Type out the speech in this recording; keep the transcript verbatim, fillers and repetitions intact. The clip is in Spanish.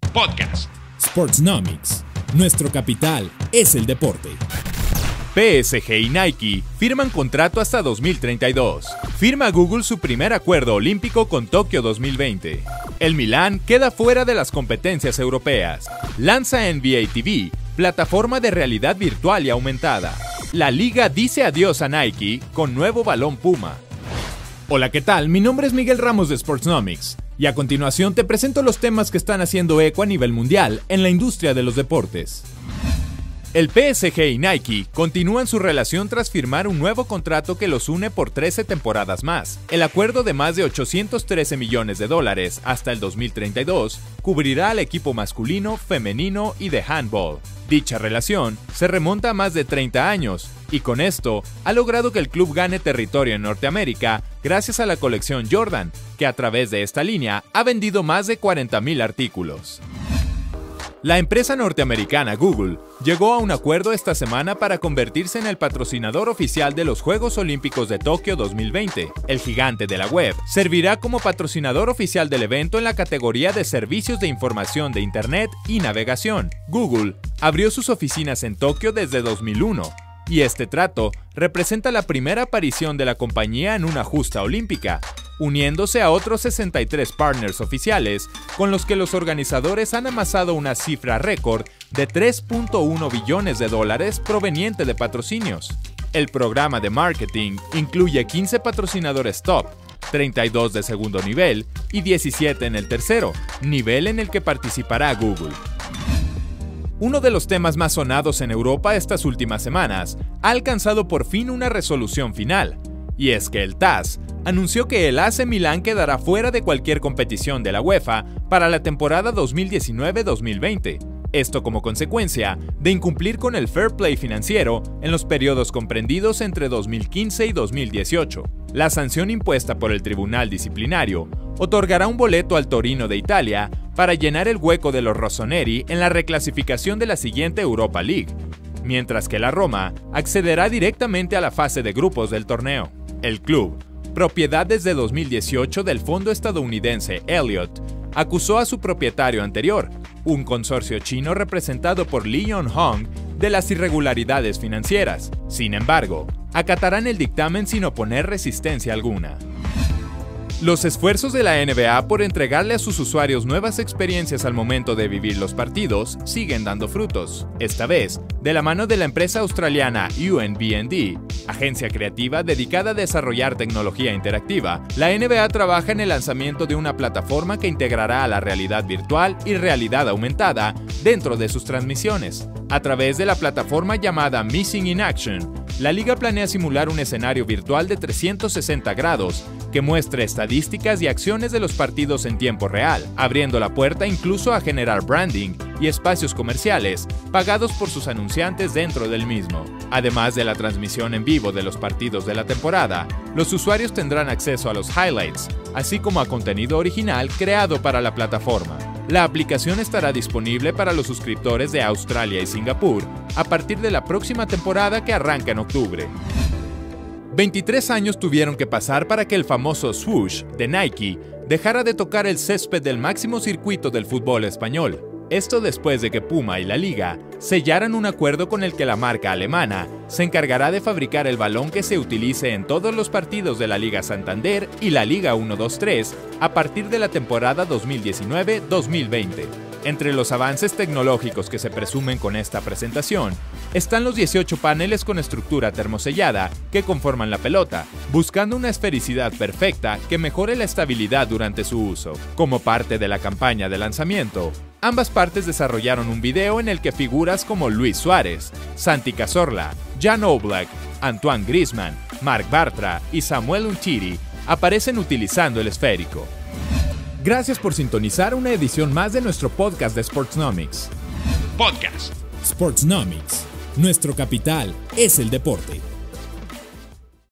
Podcast. Sportsnomics. Nuestro capital es el deporte. P S G y Nike firman contrato hasta dos mil treinta y dos. Firma Google su primer acuerdo olímpico con Tokio dos mil veinte. El Milán queda fuera de las competencias europeas. Lanza N B A T V, plataforma de realidad virtual y aumentada. La liga dice adiós a Nike con nuevo balón Puma. Hola, ¿qué tal? Mi nombre es Miguel Ramos de Sportsnomics. Y a continuación te presento los temas que están haciendo eco a nivel mundial en la industria de los deportes. El P S G y Nike continúan su relación tras firmar un nuevo contrato que los une por trece temporadas más. El acuerdo de más de ochocientos trece millones de dólares hasta el dos mil treinta y dos cubrirá al equipo masculino, femenino y de handball. Dicha relación se remonta a más de treinta años y con esto ha logrado que el club gane territorio en Norteamérica gracias a la colección Jordan, que a través de esta línea ha vendido más de cuarenta mil artículos. La empresa norteamericana Google llegó a un acuerdo esta semana para convertirse en el patrocinador oficial de los Juegos Olímpicos de Tokio dos mil veinte. El gigante de la web servirá como patrocinador oficial del evento en la categoría de servicios de información de Internet y navegación. Google abrió sus oficinas en Tokio desde dos mil uno. Y este trato representa la primera aparición de la compañía en una justa olímpica, uniéndose a otros sesenta y tres partners oficiales con los que los organizadores han amasado una cifra récord de tres punto uno billones de dólares proveniente de patrocinios. El programa de marketing incluye quince patrocinadores top, treinta y dos de segundo nivel y diecisiete en el tercero, nivel en el que participará Google. Uno de los temas más sonados en Europa estas últimas semanas ha alcanzado por fin una resolución final, y es que el T A S anunció que el A C Milán quedará fuera de cualquier competición de la UEFA para la temporada dos mil diecinueve dos mil veinte. Esto como consecuencia de incumplir con el fair play financiero en los periodos comprendidos entre dos mil quince y dos mil dieciocho. La sanción impuesta por el Tribunal Disciplinario otorgará un boleto al Torino de Italia para llenar el hueco de los rossoneri en la reclasificación de la siguiente Europa League, mientras que la Roma accederá directamente a la fase de grupos del torneo. El club, propiedad desde dos mil dieciocho del fondo estadounidense Elliott, acusó a su propietario anterior, un consorcio chino representado por Li Yonghong, de las irregularidades financieras. Sin embargo, acatarán el dictamen sin oponer resistencia alguna. Los esfuerzos de la N B A por entregarle a sus usuarios nuevas experiencias al momento de vivir los partidos siguen dando frutos. Esta vez, de la mano de la empresa australiana U N B N D, agencia creativa dedicada a desarrollar tecnología interactiva, la N B A trabaja en el lanzamiento de una plataforma que integrará a la realidad virtual y realidad aumentada dentro de sus transmisiones. A través de la plataforma llamada Missing in Action, la liga planea simular un escenario virtual de trescientos sesenta grados que muestre estadísticas y acciones de los partidos en tiempo real, abriendo la puerta incluso a generar branding y espacios comerciales pagados por sus anunciantes dentro del mismo. Además de la transmisión en vivo de los partidos de la temporada, los usuarios tendrán acceso a los highlights, así como a contenido original creado para la plataforma. La aplicación estará disponible para los suscriptores de Australia y Singapur a partir de la próxima temporada que arranca en octubre. veintitrés años tuvieron que pasar para que el famoso swoosh de Nike dejara de tocar el césped del máximo circuito del fútbol español. Esto después de que Puma y la Liga sellaran un acuerdo con el que la marca alemana se encargará de fabricar el balón que se utilice en todos los partidos de la Liga Santander y la Liga uno dos tres a partir de la temporada dos mil diecinueve dos mil veinte. Entre los avances tecnológicos que se presumen con esta presentación están los dieciocho paneles con estructura termosellada que conforman la pelota, buscando una esfericidad perfecta que mejore la estabilidad durante su uso. Como parte de la campaña de lanzamiento, ambas partes desarrollaron un video en el que figuras como Luis Suárez, Santi Cazorla, Jan Oblak, Antoine Griezmann, Marc Bartra y Samuel Umtiti aparecen utilizando el esférico. Gracias por sintonizar una edición más de nuestro podcast de Sportsnomics. Podcast. Sportsnomics. Nuestro capital es el deporte.